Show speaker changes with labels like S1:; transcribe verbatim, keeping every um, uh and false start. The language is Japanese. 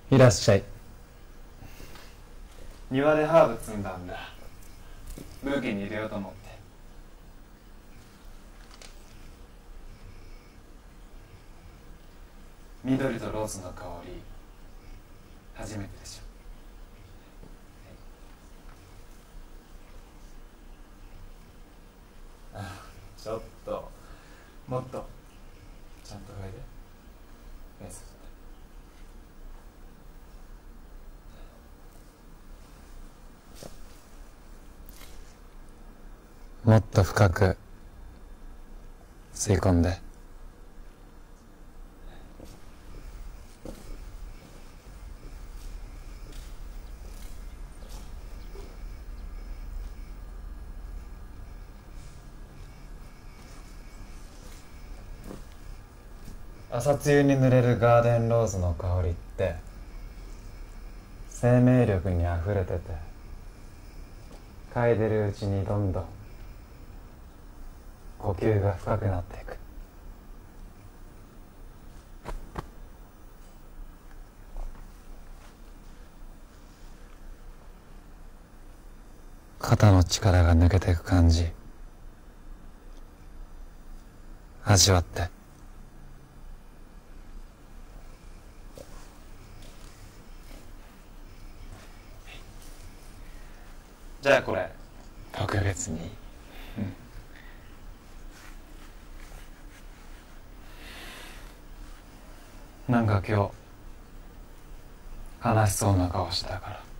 S1: いらっしゃい。
S2: 庭でハーブ摘んだんだ。ブーケに入れようと思って。緑とローズの香り初めてでしょ。あ、ちょっともっとちゃんと嗅いで。目つぶって。
S1: もっと深く吸い込んで。朝露に濡れるガーデンローズの香りって生命力にあふれてて、嗅いでるうちにどんどん呼吸が深くなっていく。肩の力が抜けていく感じ味わって。
S2: じゃあこれ特別に、うん、なんか今日悲しそうな顔してたから。